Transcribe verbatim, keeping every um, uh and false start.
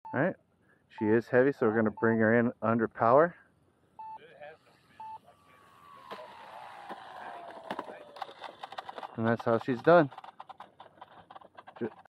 Alright, she is heavy, so we're going to bring her in under power. And that's how she's done.